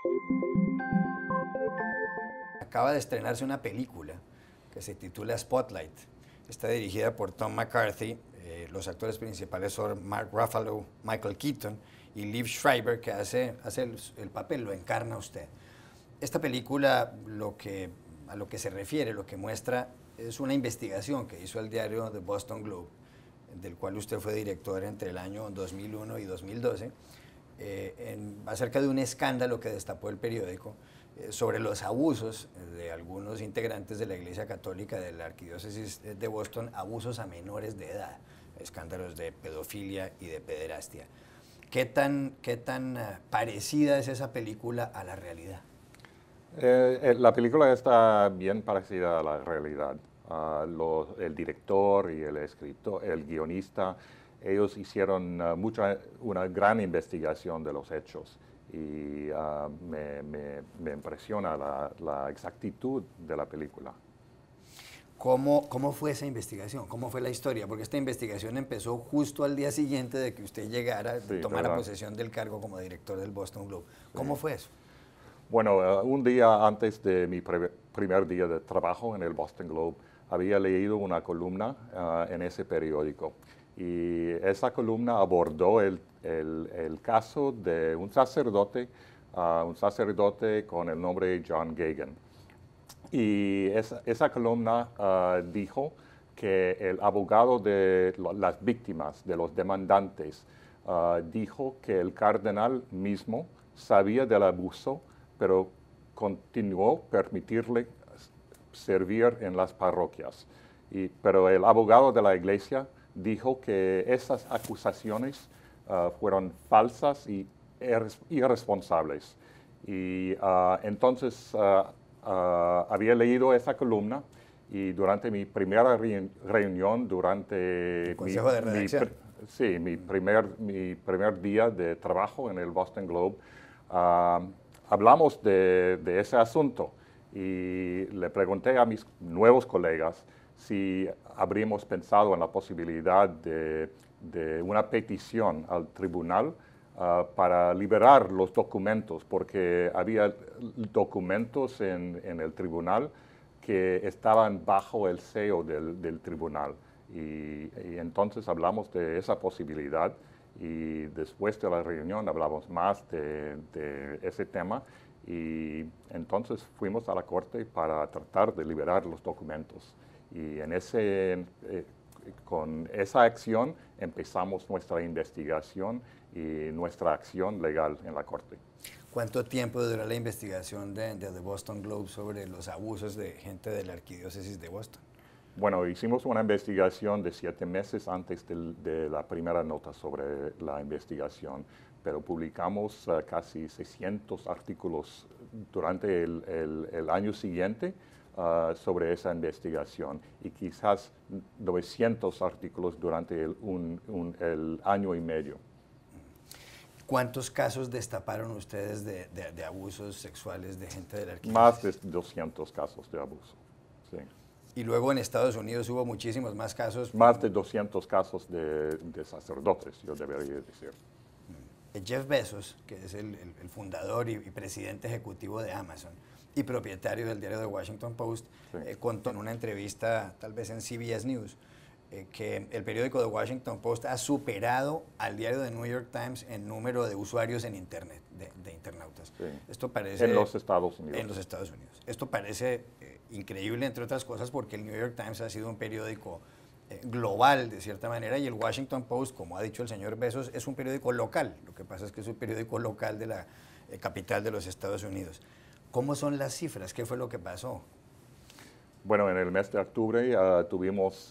Acaba de estrenarse una película que se titula Spotlight. Está dirigida por Tom McCarthy. Los actores principales son Mark Ruffalo, Michael Keaton y Liev Schreiber, que hace el papel, lo encarna usted. Esta película, a lo que se refiere, lo que muestra, es una investigación que hizo el diario The Boston Globe, del cual usted fue director entre el año 2001 y 2012, acerca de un escándalo que destapó el periódico sobre los abusos de algunos integrantes de la Iglesia Católica de la Arquidiócesis de Boston, abusos a menores de edad, escándalos de pedofilia y de pederastia. ¿Qué tan parecida es esa película a la realidad? La película está bien parecida a la realidad. El director y el escritor, el guionista, ellos hicieron una gran investigación de los hechos y me impresiona la exactitud de la película. ¿Cómo fue esa investigación? ¿Cómo fue la historia? Porque esta investigación empezó justo al día siguiente de que usted llegara, Sí, tomara ¿verdad? posesión del cargo como director del Boston Globe. Sí. ¿Cómo fue eso? Bueno, un día antes de mi primer día de trabajo en el Boston Globe, había leído una columna en ese periódico. Y esa columna abordó el caso de un sacerdote con el nombre John Gagin. Y esa columna dijo que el abogado de las víctimas, de los demandantes, dijo que el cardenal mismo sabía del abuso, pero continuó permitirle servir en las parroquias. Pero el abogado de la iglesia dijo que esas acusaciones fueron falsas y irresponsables. Y entonces había leído esa columna y durante mi primera reunión, durante ¿El consejo de redacción? mi primer día de trabajo en el Boston Globe, hablamos de ese asunto y le pregunté a mis nuevos colegas si habríamos pensado en la posibilidad de una petición al tribunal para liberar los documentos, porque había documentos en el tribunal que estaban bajo el sello del tribunal. Y entonces hablamos de esa posibilidad y después de la reunión hablamos más de ese tema y entonces fuimos a la corte para tratar de liberar los documentos. Y con esa acción empezamos nuestra investigación y nuestra acción legal en la corte. ¿Cuánto tiempo duró la investigación de The Boston Globe sobre los abusos de gente de la Arquidiócesis de Boston? Bueno, hicimos una investigación de 7 meses antes de la primera nota sobre la investigación, pero publicamos casi 600 artículos durante el año siguiente sobre esa investigación y quizás 900 artículos durante el año y medio. ¿Cuántos casos destaparon ustedes de abusos sexuales de gente de la Arquidiócesis? Más de 200 casos de abuso, sí. Y luego en Estados Unidos hubo muchísimos más casos. Más de 200 casos de sacerdotes, yo debería decir. Jeff Bezos, que es el fundador y presidente ejecutivo de Amazon y propietario del diario The Washington Post, Sí. contó en una entrevista, tal vez en CBS News, que el periódico The Washington Post ha superado al diario The New York Times en número de usuarios en Internet, de internautas. Sí. Esto parece, En los Estados Unidos. En los Estados Unidos. Esto parece increíble, entre otras cosas, porque el New York Times ha sido un periódico global, de cierta manera, y el Washington Post, como ha dicho el señor Bezos, es un periódico local. Lo que pasa es que es un periódico local de la capital de los Estados Unidos. ¿Cómo son las cifras? ¿Qué fue lo que pasó? Bueno, en el mes de octubre tuvimos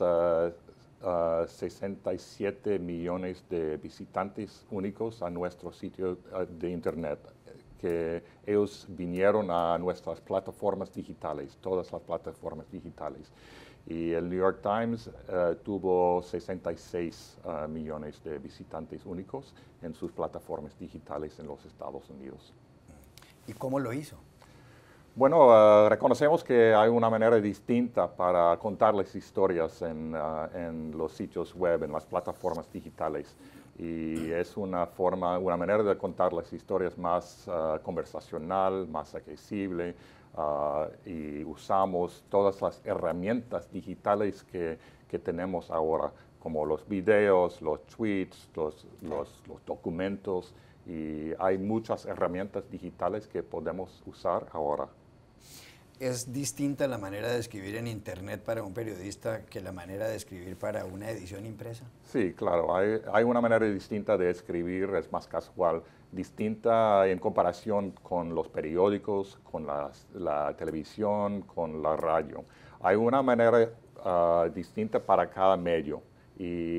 67 millones de visitantes únicos a nuestro sitio de Internet, que ellos vinieron a nuestras plataformas digitales, todas las plataformas digitales. Y el New York Times tuvo 66 millones de visitantes únicos en sus plataformas digitales en los Estados Unidos. ¿Y cómo lo hizo? Bueno, reconocemos que hay una manera distinta para contar las historias en los sitios web, en las plataformas digitales. Y es una manera de contar las historias más conversacional, más accesible, y usamos todas las herramientas digitales que tenemos ahora, como los videos, los tweets, los documentos, y hay muchas herramientas digitales que podemos usar ahora. ¿Es distinta la manera de escribir en Internet para un periodista que la manera de escribir para una edición impresa? Sí, claro, hay una manera distinta de escribir, es más casual, distinta en comparación con los periódicos, con la televisión, con la radio. Hay una manera distinta para cada medio, y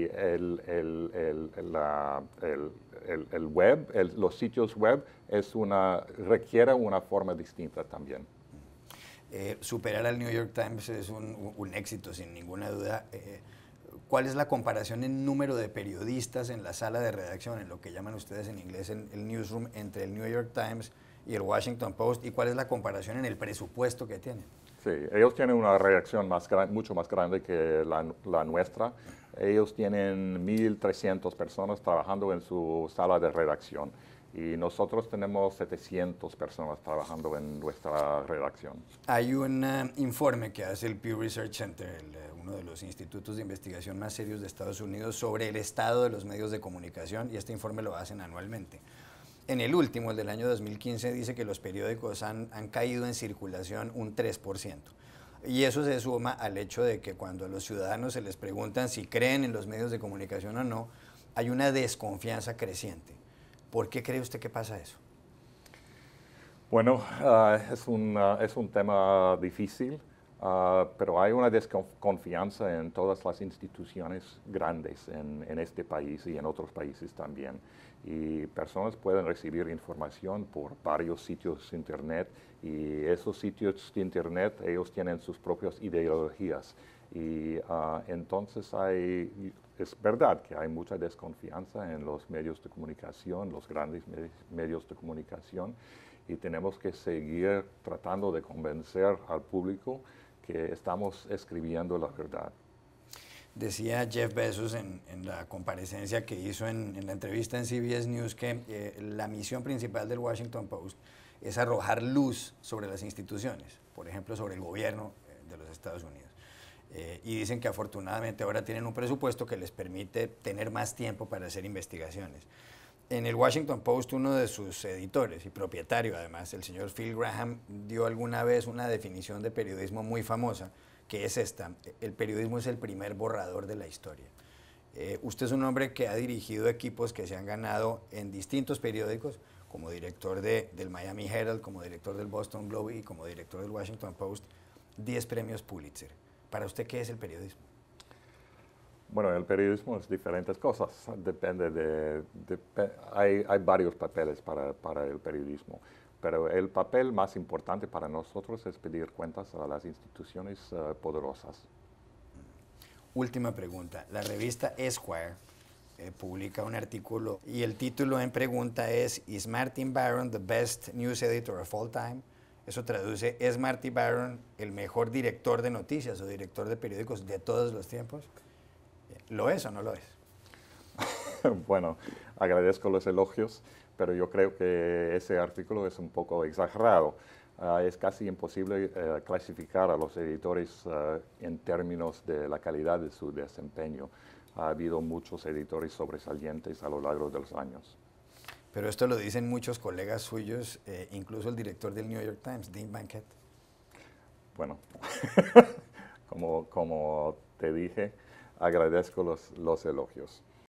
el web, los sitios web requiere una forma distinta también. Superar al New York Times es un éxito, sin ninguna duda. ¿Cuál es la comparación en número de periodistas en la sala de redacción, en lo que llaman ustedes en inglés el newsroom, entre el New York Times y el Washington Post? ¿Y cuál es la comparación en el presupuesto que tienen? Sí, ellos tienen una redacción mucho más grande que la nuestra. Ellos tienen 1.300 personas trabajando en su sala de redacción, y nosotros tenemos 700 personas trabajando en nuestra redacción. Hay un informe que hace el Pew Research Center, uno de los institutos de investigación más serios de Estados Unidos, sobre el estado de los medios de comunicación, y este informe lo hacen anualmente. En el último, el del año 2015, dice que los periódicos han caído en circulación un 3%. Y eso se suma al hecho de que cuando a los ciudadanos se les preguntan si creen en los medios de comunicación o no, hay una desconfianza creciente. ¿Por qué cree usted que pasa eso? Bueno, es un tema difícil, pero hay una desconfianza en todas las instituciones grandes en este país y en otros países también. Y personas pueden recibir información por varios sitios de Internet, y esos sitios de Internet, ellos tienen sus propias ideologías. Y entonces es verdad que hay mucha desconfianza en los medios de comunicación, los grandes medios de comunicación, y tenemos que seguir tratando de convencer al público que estamos escribiendo la verdad. Decía Jeff Bezos en la comparecencia que hizo en la entrevista en CBS News que la misión principal del Washington Post es arrojar luz sobre las instituciones, por ejemplo, sobre el gobierno de los Estados Unidos. Y dicen que afortunadamente ahora tienen un presupuesto que les permite tener más tiempo para hacer investigaciones. En el Washington Post, uno de sus editores y propietario, además, el señor Phil Graham, dio alguna vez una definición de periodismo muy famosa, que es esta: el periodismo es el primer borrador de la historia. Usted es un hombre que ha dirigido equipos que se han ganado en distintos periódicos, como director del Miami Herald, como director del Boston Globe y como director del Washington Post, 10 premios Pulitzer. ¿Para usted qué es el periodismo? Bueno, el periodismo es diferentes cosas. Hay varios papeles para el periodismo, pero el papel más importante para nosotros es pedir cuentas a las instituciones poderosas. Última pregunta. La revista Esquire publica un artículo y el título en pregunta es ¿Is Martin Baron the best news editor of all time? Eso traduce, ¿es Marty Baron el mejor director de noticias o director de periódicos de todos los tiempos? ¿Lo es o no lo es? Bueno, agradezco los elogios, pero yo creo que ese artículo es un poco exagerado. Es casi imposible clasificar a los editores en términos de la calidad de su desempeño. Ha habido muchos editores sobresalientes a lo largo de los años. Pero esto lo dicen muchos colegas suyos, incluso el director del New York Times, Dean Bankett. Bueno, como te dije, agradezco los elogios.